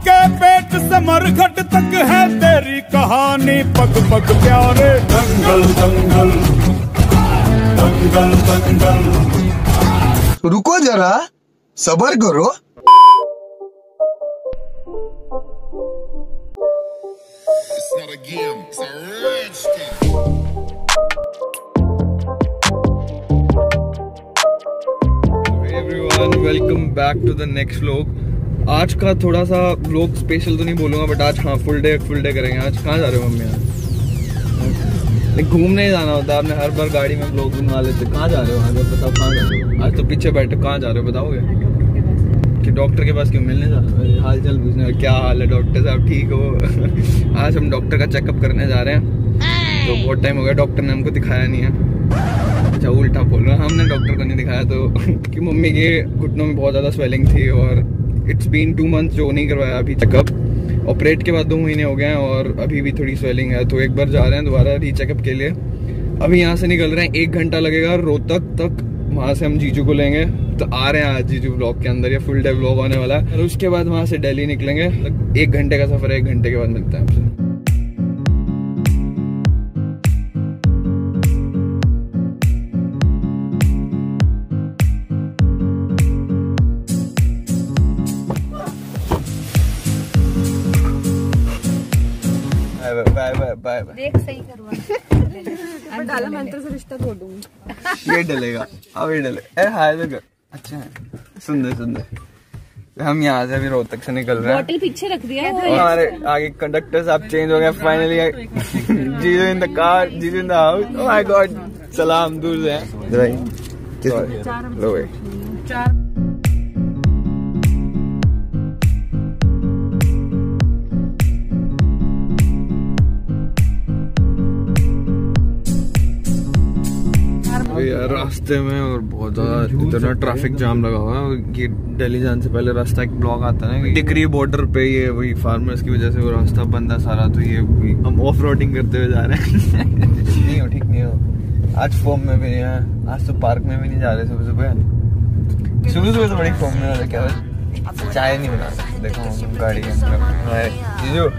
के पेट से मरघट तक है तेरी कहानी, पग पग प्यारे। दंगल दंगल दंगल दंगल। रुको जरा, सबर करो। Everyone, welcome back to the next vlog. आज का थोड़ा सा व्लॉग स्पेशल तो नहीं बोलूँगा, बट आज हाँ फुल डे करेंगे। आज कहाँ जा रहे हो मम्मी? आज घूमने ही जाना होता है, आपने हर बार गाड़ी में व्लॉग बनवा लेते। कहाँ जा रहे हो? आज बताओ कहाँ जा रहे हो? आज तो पीछे बैठे, कहाँ जा रहे हो बताओगे? कि डॉक्टर के पास क्यों मिलने जा रहे हो? हाल चाल पूछने, क्या हाल है डॉक्टर साहब, ठीक हो? आज हम डॉक्टर का चेकअप करने जा रहे हैं। तो बहुत टाइम हो गया डॉक्टर ने हमको दिखाया नहीं है। अच्छा उल्टा बोल रहा, हमने डॉक्टर को नहीं दिखाया तो कि मम्मी के घुटनों में बहुत ज़्यादा स्वेलिंग थी और इट्स बीन 2 मंथ्स जो नहीं करवाया अभी चेकअप। ऑपरेट के बाद 2 महीने हो गए हैं और अभी भी थोड़ी स्वेलिंग है, तो एक बार जा रहे हैं दोबारा रीचेकअप के लिए। अभी यहाँ से निकल रहे हैं, 1 घंटा लगेगा रोहतक तक, वहाँ से हम जीजू को लेंगे। तो आ रहे हैं आज जीजू ब्लॉग के अंदर, या फुल डे ब्लॉग होने वाला है। और उसके बाद वहाँ से दिल्ली निकलेंगे। 1 घंटे का सफ़र है, 1 घंटे के बाद मिलते हैं आपसे। Bye bye. देख सही करवा डाला मंत्र से रिश्ता तोड़ दूंगी। ये डलेगा, अब ये डले। ए हाय तो अच्छा है, सुंदर। हम यहाँ से अभी रोहतक से निकल रहे हैं। बॉटल पीछे रख दिया और हमारे आगे कंडक्टर साहब चेंज हो गए फाइनली। जीजू इन द कार, जीजू in the house. Oh my god, सलाम दूर से हैं। लो भाई। यार रास्ते में और बहुत ज्यादा इतना ट्रैफिक जाम लगा हुआ है कि दिल्ली जाने से पहले रास्ता एक ब्लॉक आता है ना, डिग्री बॉर्डर पे, ये वही फार्मर्स की वजह से वो रास्ता बंद है सारा। तो ये हम ऑफ रोडिंग करते हुए जा रहे हैं। नहीं हो, ठीक नहीं हो। आज फॉर्म में भी नहीं है, आज तो पार्क में भी नहीं जा रहे सुबह सुबह तो बड़ी फॉर्म में वाले। क्या चाय नहीं बना, देखो गाड़ी के अंदर।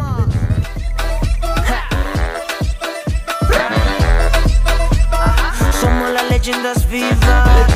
Leyendas vivas.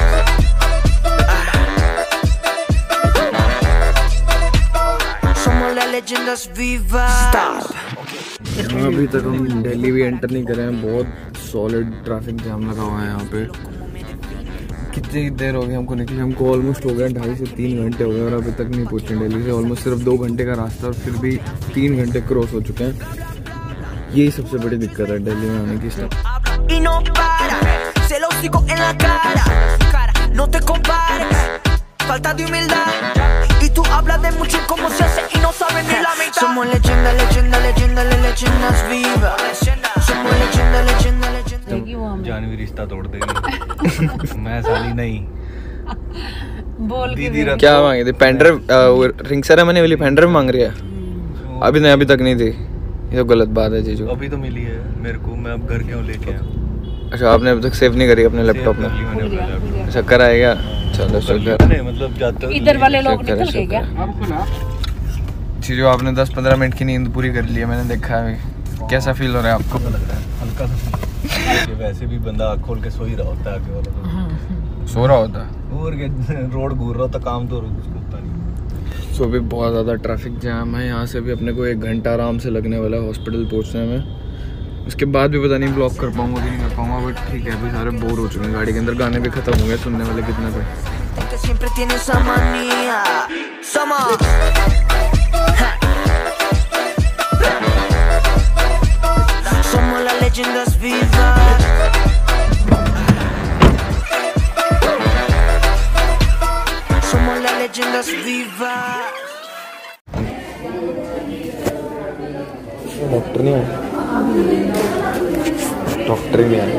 Somos las leyendas vivas. अभी तक हम दिल्ली भी एंटर नहीं करे हैं, बहुत सॉलिड ट्रैफिक जाम लगा हुआ है यहाँ पे। कितनी देर हो गई हमको निकले, हमको ऑलमोस्ट हो गया 2.5 से 3 घंटे हो गए और अभी तक नहीं पहुँचे दिल्ली से। ऑलमोस्ट सिर्फ 2 घंटे का रास्ता और फिर भी 3 घंटे क्रॉस हो चुके हैं। यही सबसे बड़ी दिक्कत है दिल्ली में आने की। Celósico en la cara, no te compares, falta de humildad, y tú hablas de mucho cómo se hace y no sabes ni la mitad. Somos leyenda, leyenda, leyenda, leyendas vivas. Somos leyenda, leyenda, leyenda. Janvi रिश्ता तोड़ देगी। मैं साली नहीं बोल दीदी। क्या मांगे थे? पेंड्राइव, रिंग सेरेमनी वाली पेंड्राइव मांग रही है। अभी नहीं, अभी तक नहीं थी। ये तो गलत बात है जीजू। अभी तो मिली है मेरे को, मैं अब घर क्यों लेके आया? अच्छा आपने अभी तक सेव नहीं करी अपने लैपटॉप में? अच्छा कराएगा, चलो शुक्र। मतलब जाते इधर वाले लोग निकल गए क्या? चीजों आपने 10-15 मिनट की नींद पूरी कर ली है, मैंने देखा है। कैसा फील हो रहा है आपको? हल्का सा। वैसे भी बंदा आँख खोल के सो ही रहा होता है, आगे वाला सो रहा होता है और रोड घूर रहा होता, काम तो उसको होता नहीं। सो भी बहुत ज़्यादा ट्रैफिक जाम है। यहाँ से भी अपने को 1 घंटा आराम से लगने वाला है हॉस्पिटल पहुँचने में। उसके बाद भी पता नहीं ब्लॉक कर पाऊंगा कि नहीं कर पाऊंगा, बट ठीक है। अभी सारे बोर हो चुके हैं गाड़ी के अंदर, गाने भी खत्म हो गए सुनने वाले कितने पे। डॉक्टर नहीं है, डॉक्टर ही नहीं आया।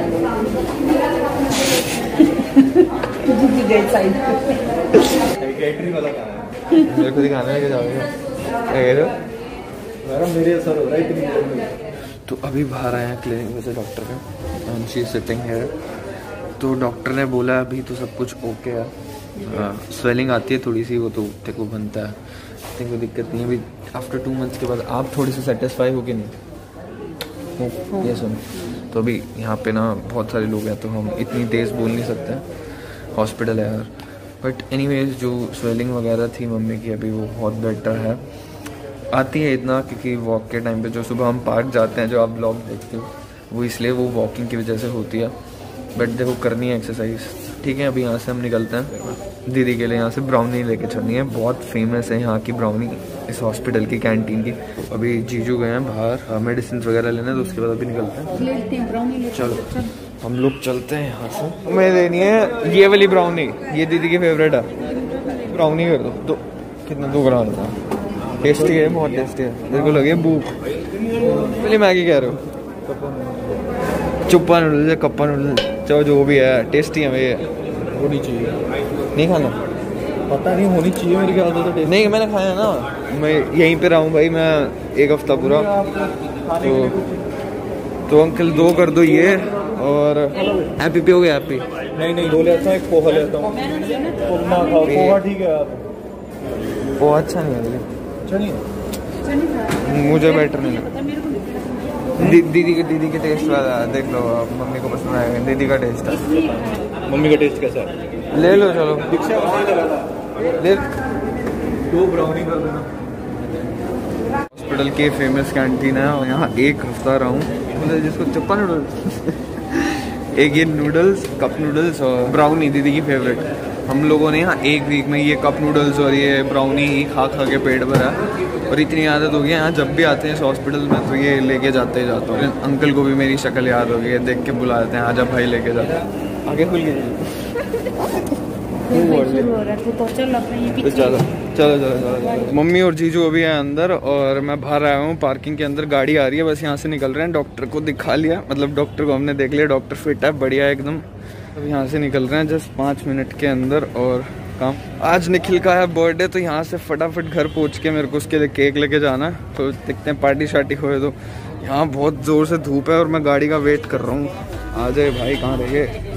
मेरे को दिखाना है, क्या जाओगे? मेरे असर हो रहा है। तो अभी बाहर आए हैं क्लिनिक में से डॉक्टर का, and she is sitting here. तो डॉक्टर ने बोला अभी तो सब कुछ ओके है, स्वेलिंग आती है थोड़ी सी, वो तो तेरे को बनता है, इतनी कोई दिक्कत नहीं है अभी। आफ्टर 2 मंथ्स के बाद आप थोड़ी सी सेटिस्फाई हो कि नहीं हो? ये सुन, तो अभी यहाँ पे ना बहुत सारे लोग हैं तो हम इतनी तेज़ बोल नहीं सकते, हॉस्पिटल है यार। बट एनीवेज जो स्वेलिंग वगैरह थी मम्मी की अभी वो बहुत बेटर है, आती है इतना क्योंकि वॉक के टाइम पे जो सुबह हम पार्क जाते हैं जो आप ब्लॉग देखते हो वो इसलिए वो वॉकिंग की वजह से होती है। बट देखो करनी है एक्सरसाइज, ठीक है। अभी यहाँ से हम निकलते हैं, दीदी के लिए यहाँ से ब्राउनी लेके चलनी है, बहुत फेमस है यहाँ की ब्राउनी इस हॉस्पिटल की कैंटीन की। अभी जीजू गए हैं बाहर मेडिसिन वगैरह लेने, तो उसके बाद अभी निकलते हैं। चलो हम लोग चलते हैं यहाँ से। हमें लेनी है ये वाली ब्राउनी, ये दीदी की फेवरेट है। ब्राउनी कर दो, कितना 2 ग्राम था, टेस्टी है, बहुत टेस्टी है। मेरे को लगे भूख, पहले मैगी कह रहे हो, चुप्पा नूडल्स है, कप्पा नूडल्स, चलो जो भी है टेस्टी है। ये होनी चाहिए, नहीं खाना पता नहीं, होनी चाहिए मेरे ख्याल से। नहीं मैंने खाया ना, मैं यहीं पे रहा हूँ भाई, मैं 1 हफ्ता पूरा। तो अंकल 2 कर दो ये, और हैप्पी पे हो गया हैप्पी। नहीं 2 लेता हूँ, 1 पोहा लेता हूँ। पोहा ठीक है आप? पोहा अच्छा नहीं है, अच्छा नहीं, मुझे बेटर नहीं लगा। दीदी के टेस्ट वाला देख लो, मम्मी को पसंद आएगा, दीदी का टेस्ट है। मम्मी का टेस्ट कैसा है? ले लो चलो, ले 2 ब्राउनी कर देना। हॉस्पिटल की फेमस कैंटीन है और यहाँ 1 हफ्ता रहा हूँ, जिसको चप्पा नूडल्स एक ये नूडल्स, कप नूडल्स और ब्राउनी दीदी की फेवरेट। हम लोगों ने यहाँ 1 वीक में ये कप नूडल्स और ये ब्राउनी खा के पेट भरा, और इतनी आदत हो गई यहाँ जब भी आते हैं इस हॉस्पिटल में तो ये लेके जाते ही जाता हूँ। अंकल को भी मेरी शक्ल याद हो गई है, देख के बुला देते हैं, आजा भाई लेके जाते हैं। आगे खुल गई तो चलो। मम्मी और जीजू अभी है अंदर और मैं बाहर आया हूँ, पार्किंग के अंदर गाड़ी आ रही है, बस यहाँ से निकल रहे हैं। डॉक्टर को दिखा लिया, मतलब डॉक्टर को हमने देख लिया, डॉक्टर फिट है, बढ़िया है एकदम। अब यहाँ से निकल रहे हैं जस्ट 5 मिनट के अंदर। और काम आज निखिल का है बर्थडे, तो यहाँ से फटाफट घर पहुँच के मेरे को उसके लिए केक लेके जाना है, तो देखते हैं पार्टी शार्टी होए। तो यहाँ बहुत ज़ोर से धूप है और मैं गाड़ी का वेट कर रहा हूँ, आ जाए भाई, कहाँ रह गए।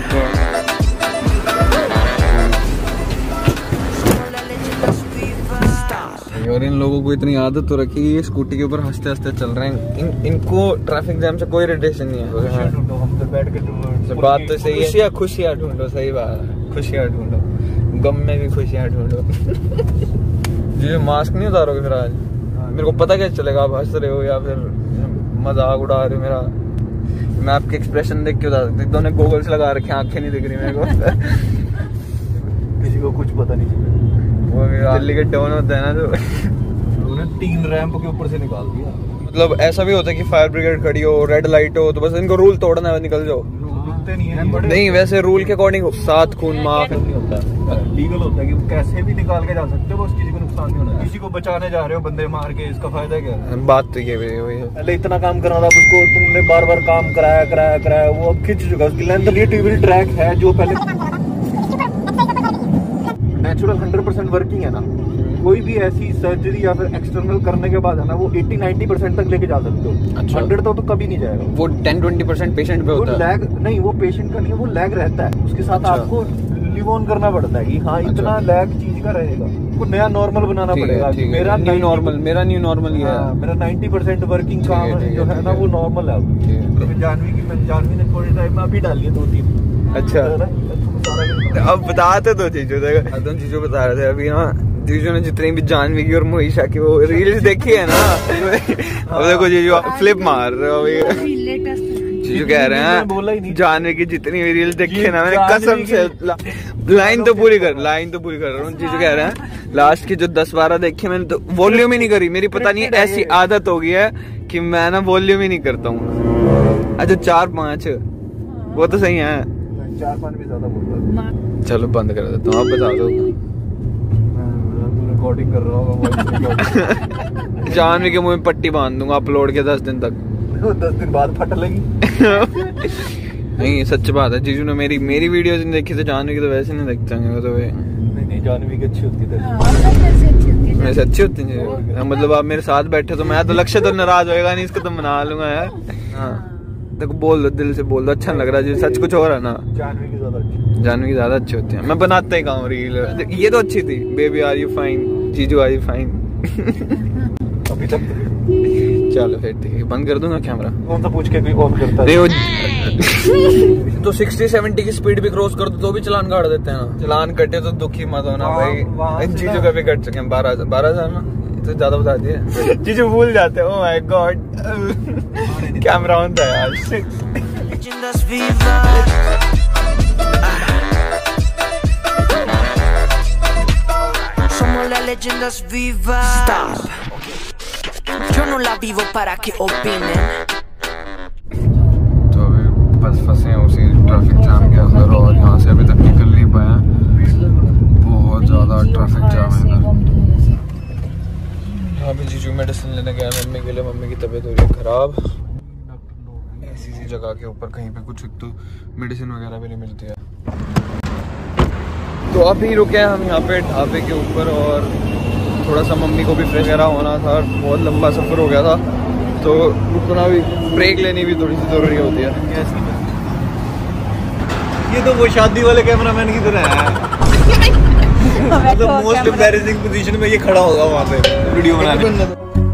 और इन लोगों को इतनी आदत तो रखी है, स्कूटी के ऊपर हंसते हंसते चल रहे हैं। इनको ट्रैफिक जाम से कोई इरिटेशन नहीं है। हम तो बैठ के बात तो सही है, खुशियाँ ढूंढो, सही बात है, खुशियाँ ढूंढो, गम में भी खुशियाँ ढूंढो। जी मास्क नहीं उतारोगे फिर आज? मेरे को पता कैसे चलेगा आप हंस रहे हो या फिर मजाक उड़ा रहे हो मेरा? मैं आपके एक्सप्रेशन देख के बता सकती, दोनों गोगल्स लगा रखे, आंखें नहीं दिख रही मेरे को। किसी को कुछ पता नहीं चलेगा। वो दिल्ली के डॉन होता है ना, जो उन्होंने 3 रैंप के ऊपर से निकाल दिया। मतलब ऐसा भी होता है कि फायर ब्रिगेड खड़ी हो, रेड लाइट हो, तो बस इनको रूल तोड़ना है, निकल जाओ। नहीं वैसे रूल के अकॉर्डिंग 7 खून माफ नहीं होता, लीगल होता है कि कैसे भी निकाल के जा सकते हो, बस किसी को नुकसान नहीं होना। किसी को बचाने जा रहे हो बंदे मार के, इसका फायदा क्या है? बात तो ये वही है। पहले इतना काम करना था उसको, तुमने बार काम कराया, वो अब खिंच चुका, उसकी लेंथ टेबल ट्रैक है जो पहले नेचुरल 100% वर्किंग है ना। कोई भी ऐसी सर्जरी या फिर एक्सटर्नल करने के बाद है ना, वो 80-90% तक लेके जा सकते हो। अच्छा। 100 तो कभी नहीं जाएगा। वो 10-20% पेशेंट पे होता है। लैग नहीं, वो पेशेंट का नहीं है, वो लैग रहता है, उसके साथ आपको लिव ऑन करना पड़ता है कि हाँ इतना लैग चीज का रहेगा, वो नया नॉर्मल बनाना पड़ेगा। मेरा न्यू नॉर्मल ये है, मेरा 90% वर्किंग काम जो है ना वो नॉर्मल है। जानवी ने थोड़े टाइम में अभी डाली है 2-3। अच्छा अब बताते दो चीजों, दोनों चीजों बता रहे थे अभी ना। जीजू ने जितनी भी जानवी की और मोहिशा की वो रील्स देखी है ना, अब देखो जीजू फ्लिप मार रहे हो अभी। जीजू कह रहे हैं जानवी की जितनी भी रील्स देखी है ना, मैंने कसम से लाइन तो पूरी कर रहा हूँ। जीजू कह रहे हैं लास्ट की जो 10-12 देखी मैंने तो वॉल्यूम ही नहीं करी, मेरी पता नहीं ऐसी आदत हो गई है कि मैं ना वॉल्यूम ही नहीं करता हूँ। अच्छा 4-5 वो तो सही है, 4-5 भी ज्यादा बोलता है। चलो बंद कर देता हूँ, आप बता दो। रिकॉर्डिंग कर रहा होगा। जानवी के मुंह में पट्टी बांध दूंगा अपलोड के 10 दिन तक। 10 दिन बाद फट लगी। नहीं सच बात है, जीजू ने मेरी वीडियोस नहीं देखी, तो जानवी की तो वैसे नहीं देखते होंगे। तो नहीं जानवी की अच्छी होती है, वैसे अच्छी होती है। मतलब आप मेरे साथ बैठे तो मैं तो लक्ष्य तो नाराज होएगा नहीं, इसको तो मना लूंगा यार। हाँ देखो बोल दो, दिल से बोल दो, अच्छा लग रहा है, सच कुछ हो रहा है ना। जानवी की ज्यादा अच्छी होती है, मैं बनाता ही कहूँ रील। ये तो अच्छी थी, बेबी आर यू फाइन, जीजू आई फाइन। अभी तक चलो फिर ठीक है, बंद कर दूंगा कैमरा। कौन सा पूछ के भी ऑन करता है? तो 60-70 की स्पीड भी क्रॉस कर दो तो भी चलान काट देते हैं ना। चलान कटे तो दुखी मत होना भाई, जीजू का भी कट चुके हैं 12,000 ना, तो ज्यादा बता दिए। जीजू भूल जाते हैं। Oh my god, camera on था यार। Leyendas vivas. Somos las leyendas vivas. Stop. Yo no la vivo para que opinen. तो अभी बस फंसे हैं उसी ट्रैफिक जाम के अंदर और यहाँ से अभी तक निकल नहीं पाया। बहुत ज्यादा ट्रैफिक जाम है इधर। यहाँ पे जीजू मेडिसिन लेने गया मम्मी के लिए। मम्मी की तबीयत हो रही है खराब। ऐसी सी जगह के ऊपर कहीं पे कुछ तो मेडिसिन वगैरह भी नहीं मिलती है। तो अभी रुके हैं हम यहाँ पे ढाबे के ऊपर और थोड़ा सा मम्मी को भी फ्रेश वगैरह होना था। बहुत लंबा सफ़र हो गया था तो रुकना भी, ब्रेक लेनी भी थोड़ी सी ज़रूरी होती है। ये तो वो शादी वाले कैमरामैन की तरह है। मतलब मोस्ट एम्बैरेसिंग पोजीशन में ये खड़ा होगा वहाँ पे वीडियो बनाने।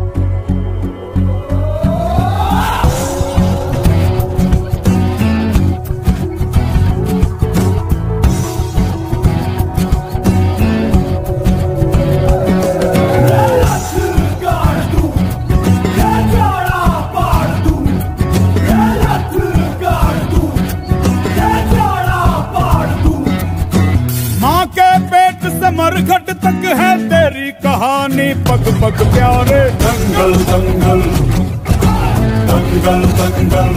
मरघट तक है तेरी कहानी, पग पग प्यारे। दंगल दंगल दंगल दंगल।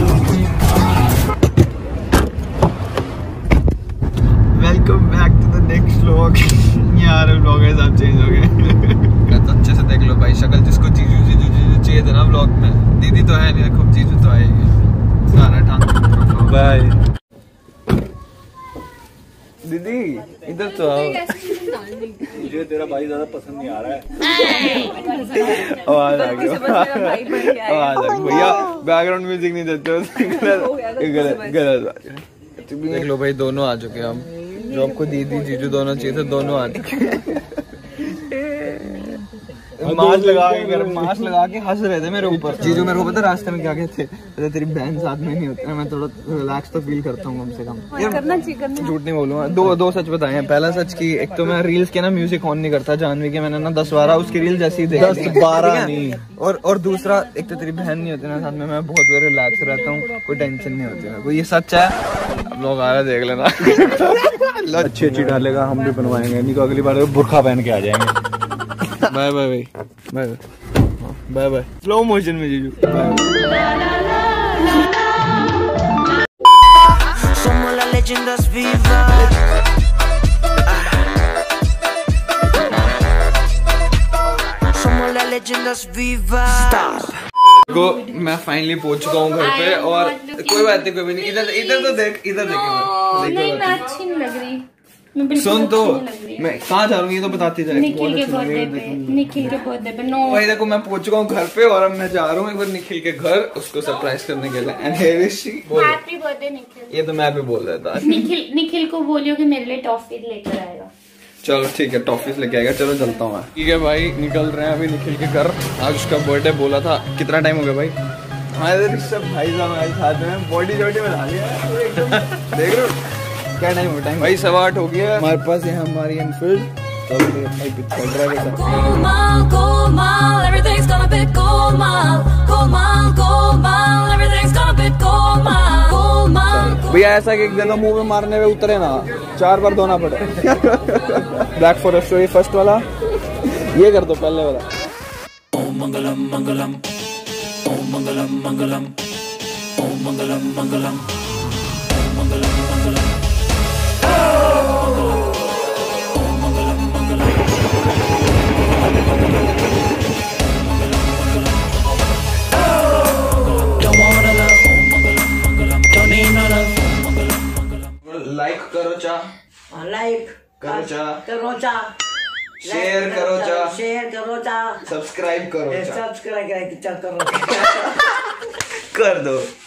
Welcome back to the next vlog. यार व्लॉगर्स आप चेंज हो गए। तो अच्छे से देख लो भाई शक्ल, जिसको जीजू जीजू जीजू चाहिए था ना व्लॉग में। दीदी तो है नहीं, खूब जीजू तो आएगी। सारा टांग बाय दीदी, इधर तो आओ। मुझे तेरा भाई ज्यादा पसंद नहीं आ रहा है। आवाज आ गई, आवाज आ गई। भैया बैकग्राउंड म्यूजिक नहीं देते हो, गलत। देख लो भाई, दोनों आ चुके हैं हम। जो आपको दीदी जीजू दोनों चाहिए थे, दोनों आ चुके हैं। मास्क लगा के हंस रहे थे मेरे ऊपर। जीजू मेरे को पता रास्ते में क्या कहते थे, तेरी बहन साथ में नहीं होती ना, मैं थोड़ा रिलैक्स तो फील करता हूँ कम से कम। झूठ नहीं बोलूंगा, दो सच बताए हैं। पहला सच की, एक तो मैं रील्स के ना म्यूजिक ऑन नहीं करता। जानवी के मैंने ना 10-12 उसकी रील जैसी देखी, 10-12 नहीं। और दूसरा, एक तो तेरी बहन नहीं होती ना साथ में, मैं बहुत रिलैक्स रहता हूँ, कोई टेंशन नहीं होती है। ये सच है, आप लोग आ रहे देख लेना। अच्छी डालेगा, हम भी बनवाएंगे। नहीं तो अगली बार बुर्खा पहन के आ जाएंगे। बाय बाय भाई, bye bye bye. Slow motion में जीजू। Somos las leyendas vivas. Somos las leyendas vivas. Stop. को मैं फाइनली पहुंच चुका हूँ घर पे और कोई बात नहीं, कोई भी नहीं। इधर तो देख, इधर देख। नहीं, मैं अच्छी नहीं लग रही। सुन तो, मैं कहाँ जा रहा हूँ ये तो बताती जाए। निखिल के बर्थडे पे। नो भाई देखो, मैं पहुंच चुका हूँ घर पे और अब मैं जा रहा हूँ एक बार निखिल के घर, उसको सरप्राइज करने के लिए। And here is she. Happy birthday Nikhil. ये तो मैं भी बोल रहा था। निखिल को बोलियो कि मेरे लिए टॉफी लेकर आएगा। चलो ठीक है, टॉफीज लेके आएगा। चलो चलता हूँ मैं। ठीक है भाई, निकल रहे हैं अभी निखिल के घर। आज उसका बर्थडे बोला था। कितना टाइम हो गया भाई? हमारे सब भाई साहब हमारे साथ में बॉडी जॉडी बना लिया। देख रहे हो क्या टाइम हो? टाइम भाई 8:15 हो गया। हमारे पास है हमारी एनफील्ड। भैया ऐसा कि एक जगह मुंह में मारने में उतरे ना, 4 बार धोना पड़े। ब्लैक फॉरेस्ट स्टोरी फर्स्ट वाला ये कर दो, पहले वाला। ओम मंगलम मंगलम, ओम मंगलम मंगलम, ओम मंगलम मंगलम, ओम मंगलम मंगलम। लाइक करो चा, लाइक करो चा, शेयर करो चा, करो चा, सब्सक्राइब करो चा, सब्सक्राइब करो कर दो।